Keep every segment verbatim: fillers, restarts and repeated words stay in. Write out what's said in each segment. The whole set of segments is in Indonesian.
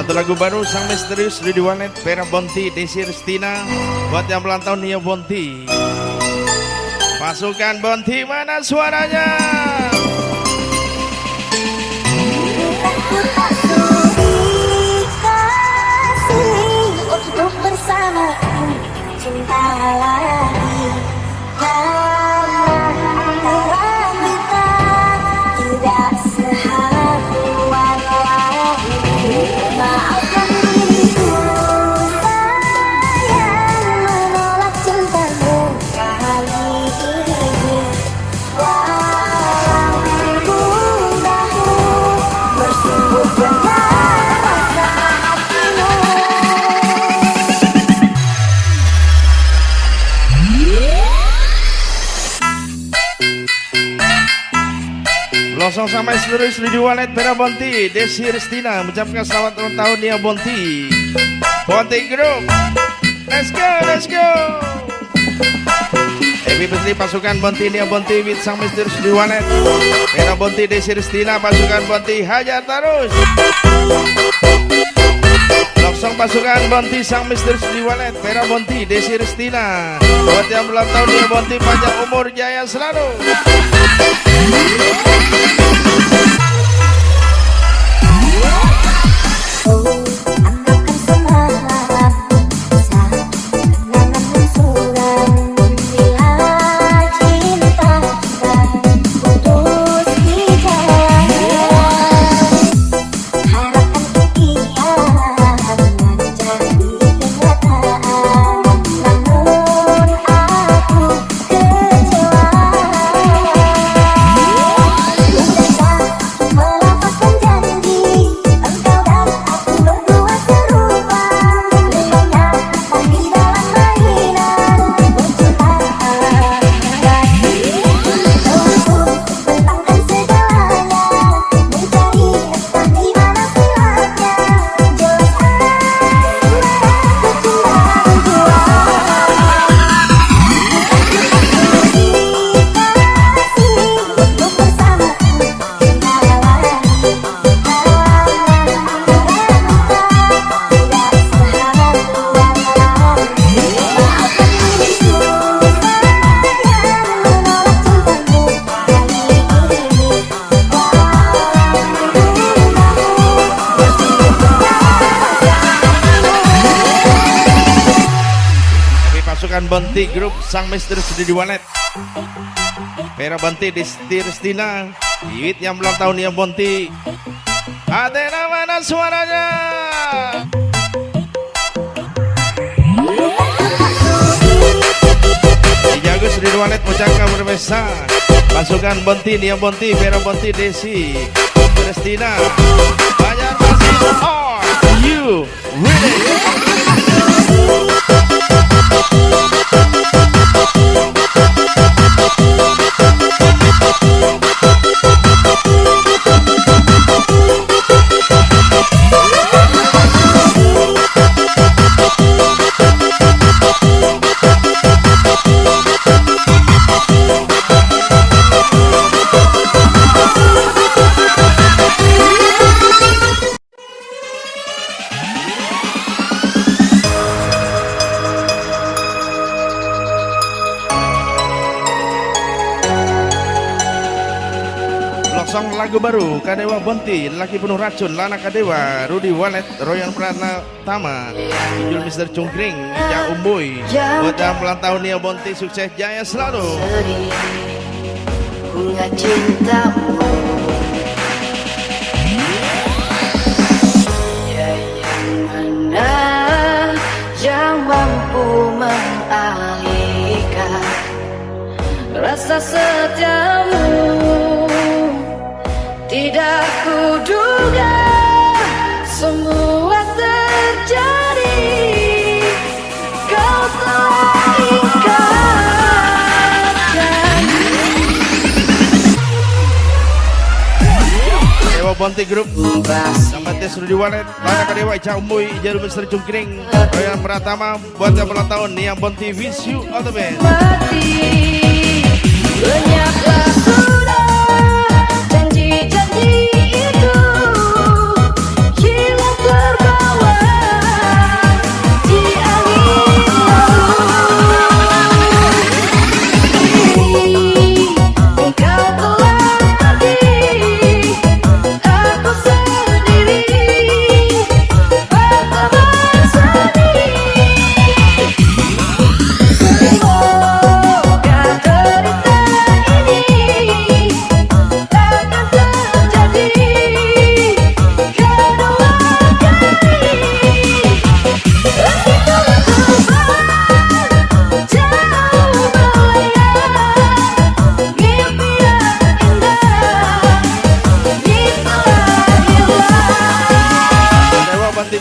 Satu lagu baru sang misterius Rudy Wallet, Vera Bonti, Desi Restina. Buat yang ulang tahun Nia Bonti. Pasukan Bonti mana suaranya? Untuk bersama cinta lagi karena kita tidak seharuan lagi. Maafkan diriku sayang menolak cintamu kali ini. Walau ku dahulu bersungguh benar rasa hatimu. Langsung sampai seluruh Rudy Wallet, Vera Bonti, Desi Restina mengucapkan selamat ulang tahun Nia Bonti. Bonti Group, let's go, let's go. Happy birthday pasukan Bonti Nia Bonti with sang misterius Rudy Wallet, Vera Bonti, Desi Restina, pasukan Bonti hajar terus. Langsung pasukan Bonti sang misterius Rudy Wallet, Vera Bonti, Desi Restina. Buat yang ulang tahun Nia Bonti panjang umur jaya selalu. Bonti Group sang misterius Rudy Wallet, Vera Bonti, Desi Restina, Iwit yang ulang tahun Nia Bonti. Adena mana suaranya? Dijagus Rudy Wallet mengucapkan berbesa. Pasukan Bonti Nia Bonti, Vera Bonti, Desi Restina. Banyak masih. Are you ready? Song lagu baru Kadewa Bonti, laki penuh racun, Lana Kadewa, Rudy Wallet, Royan Pratama, Jul Mister Cungkring, Ja Umboy. Buat yang ulang tahun Nia Bonti, sukses jaya selalu. Bunga cintamu ya yang mana yang mampu mengalihkan rasa setiamu. Tidak kuduga semua terjadi. Kau telah ikatkan. Dewa Bonti Group sama Tes Rudy Wallet, Lana Kadewa, Ja Umboy, Jul Mister Cungkring, Royan Pratama. Buat yang ulang tahun Nia Bonti, wish you all the best. Lenyaplah sudah janji-janji itu, hilang terbang.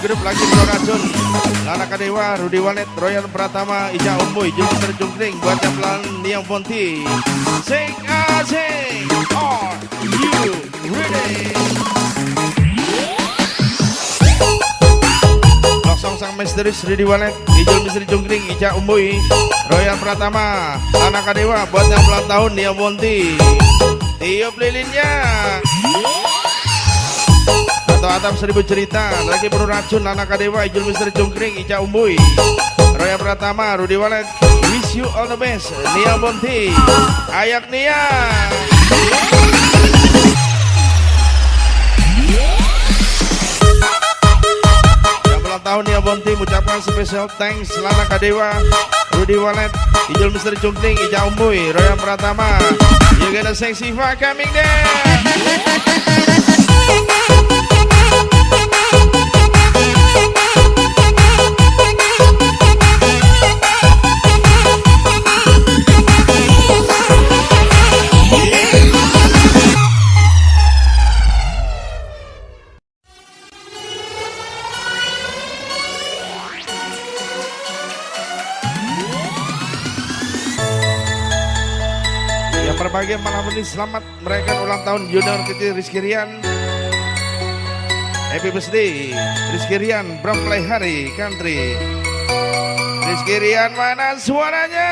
grup lagi penuh racun. Lana Kadewa, Rudy Walet, Royan Pratama, Ija Umboy, Jupiter Jungkring, buat yang pelan Niang Bonti. Sing asing, are you ready? Loksong sang misterius Rudy Walet, Ijul Misteri Jungkring, Ija Umboy, Royan Pratama, Lana Kadewa, buat yang pelan tahun Niang Bonti. Tiup lilinnya. Atau atap seribu cerita, lagi penuh racun, Lana Kadewa, Ijul Misteri Jungkring, Ica Umboy, Roya Pratama, Rudy Walet, wish you all the best, Nia Bonti, ayak Nia. Yang ulang tahun Nia Bonti mengucapkan special thanks Lana Kadewa, Rudy Walet, Ijul Misteri Jungkring, Ica Umboy, Roya Pratama. You gonna sexy for coming there. Berbagai malam ini selamat merayakan ulang tahun junior kecil Rizky Rian. Happy birthday Rizky Rian, Bramplay Hari Country. Rizky Rian mana suaranya?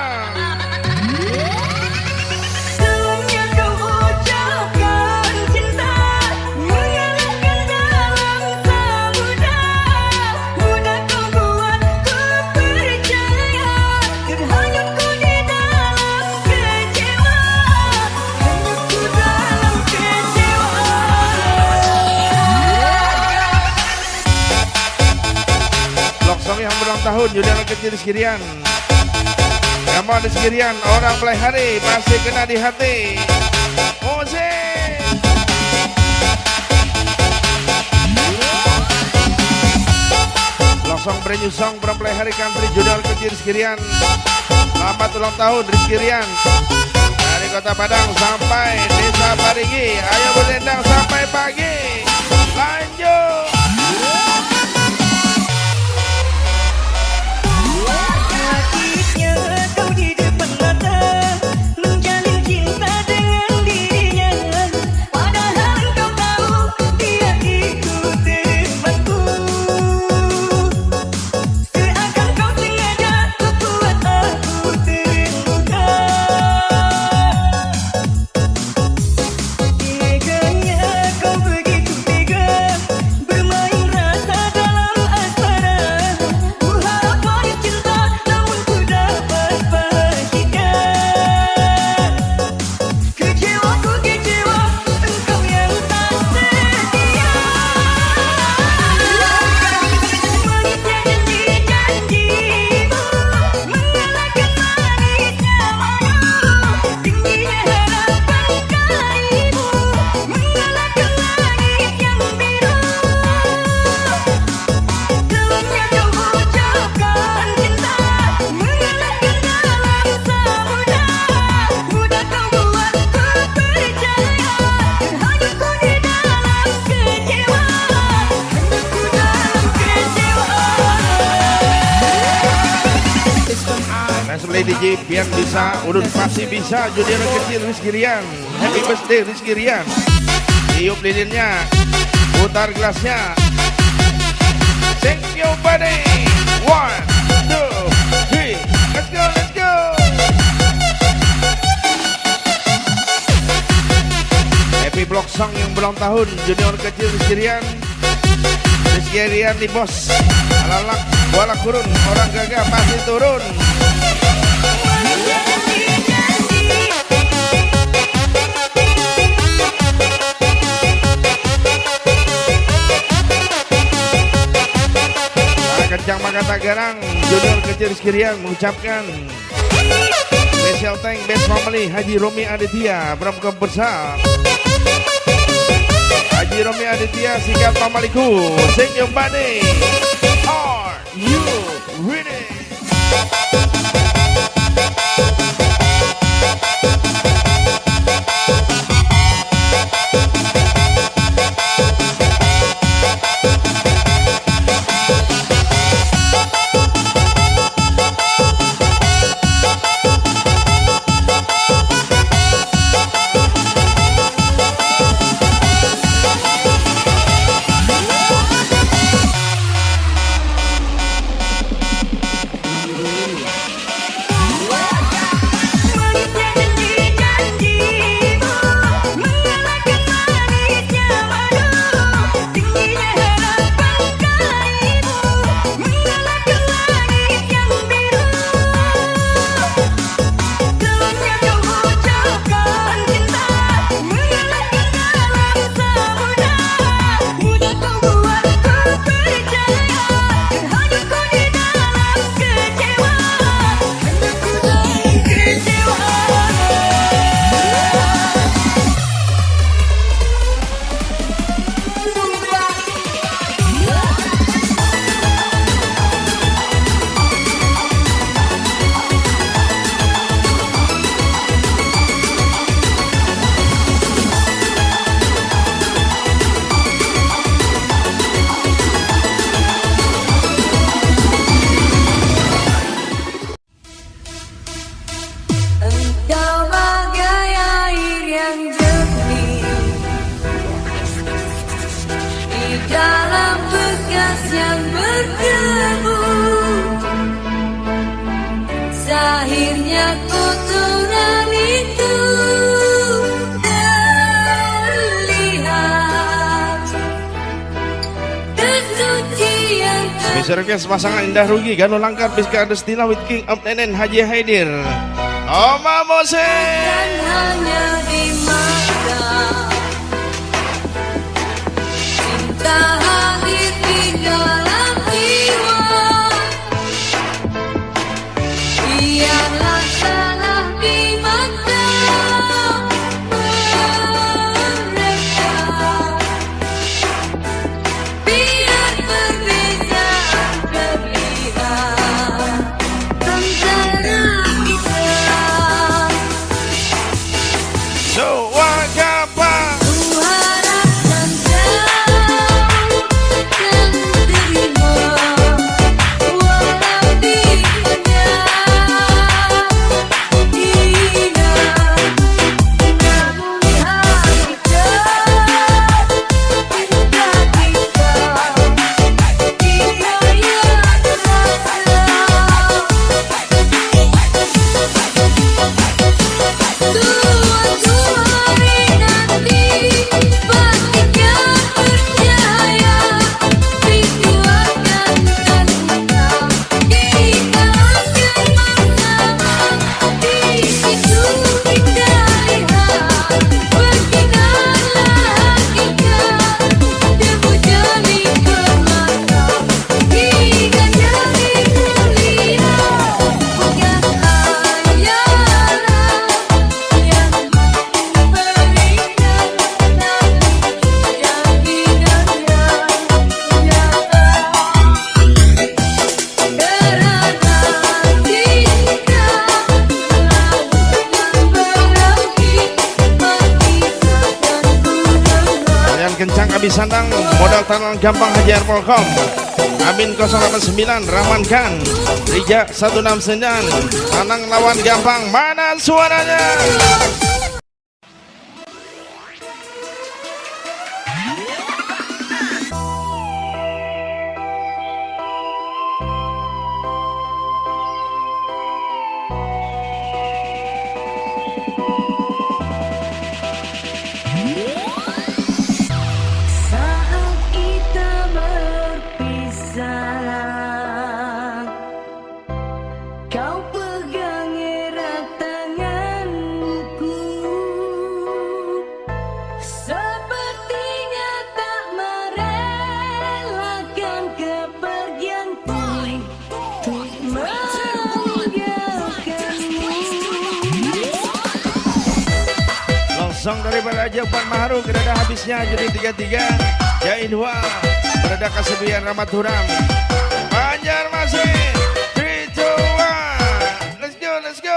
Yang berulang tahun junior kecil Rizky Rian. Kamu Rizky Rian, orang Play Hari pasti kena di hati. Musik. Langsung brand new song from Play Hari Country junior kecil Rizky Rian. Selamat ulang tahun Rizky Rian. Dari Kota Padang sampai Desa Parigi, ayo berdendang sampai pagi. Lanjut. D J biar bisa, urut pasti bisa. Junior kecil Rizky Rian, happy birthday Rizky Rian. Tiup lilinnya, putar gelasnya. Thank you buddy. One, two, three, let's go, let's go. Happy block song yang berulang tahun junior kecil Rizky Rian. Rizky Rian di bos, alalak, walak kurun, orang gagah pasti turun. Kencang Makata Garang junior kecil Rizky Rian mengucapkan special thank best family Haji Romi Aditya Pramuka Besar. Haji Romi Aditya singkat mamaliku. Sing your body. Are you ready? Engkau bagai air yang jernih di dalam bekas yang berdebu. Zahirnya kotoran itu terlihat tersuci yang Special request pasangan Indah Rugi Gano Langkar Piska Destina with King of Nenen Haji Haidir Oma Mose dan hanya di mata cinta hadir di dalam jiwa. Biarlah salah di mata mereka, biar perbezaan terlihat antara kita. So Wakapa Ku harap dan kau akan terima, walau di mana hina, namun hati tak cinta kita, dia yang rasa. Suatu hari nanti pastinya percaya rindu akan terbuka, kita akan bersama di situ kita lihat berkinarlah hakikat debu jadi permata, kita jadi mulia bukan hayalan yang berikan tapi jaminan yang nyata. Karena cinta lautan berarti memisahkan kurang. Kalian kencang abis sandang modal tanah gampang hajar Polkom Amin nol delapan sembilan Rahman Khan Rija satu enam sembilan Tanang lawan gampang mana suaranya Saat kita berpisah, kau pegang erat tanganku, sepertinya tak merelakan kepergianku untuk meninggalkanmu. Longsong daripada Japan Maharu Gerada habisnya jadi tiga tiga Jain Hua Berada Kasebian Ramat Huram Banjarmasin three two one Let's go let's go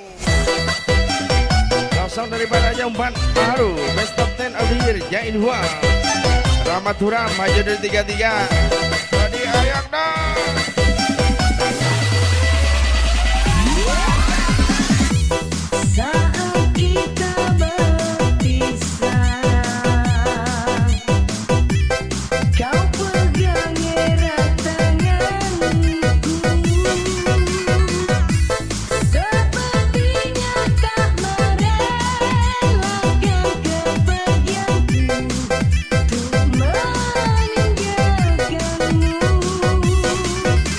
Longsong daripada Japan Maharu Best of ten of the year Jain Hua Ramat Huram maju dari tiga tiga Tadi ayak dong Saat kita berpisah, kau pegang erat tanganku, sepertinya tak merelakan kepergianku untuk meninggalkanmu.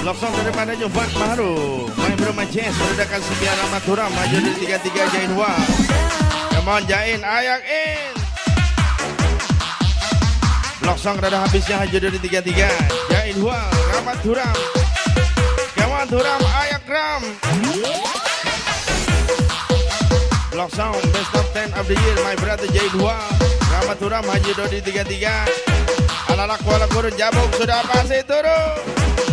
Loksong daripada Jovan Maharu, main bro Majes meredakan sembilan Rahmat Turam maju dari tiga tiga Jain Hua. Come on Jain, ayak in. Loksong rada habisnya haju dari tiga tiga Jain Hua, Rahmat Turam. Come on Turam, ayak ram. Loksong best of ten of the year, my brother Jain Hua. Rahmat Turam haju dari tiga tiga. Anak-anak Kuala Kurun Jabuk sudah pasti turun.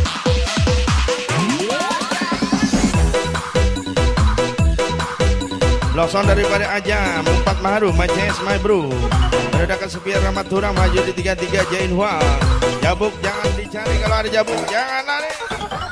Loksong daripada Ajam, empat Maharu, Majes, my bro. Meredakan sepian Rahmat Turam maju di tiga tiga Jain Hua. Jabuk jangan dicari kalau ada jabuk, jangan lari.